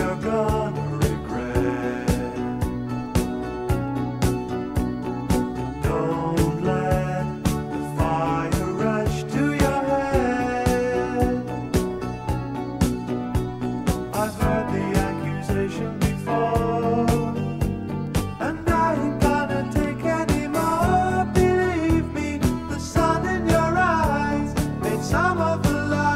you're gonna regret. Don't let the fire rush to your head. I've heard the accusation before, and I ain't gonna take any more. Believe me, the sun in your eyes made some of the lies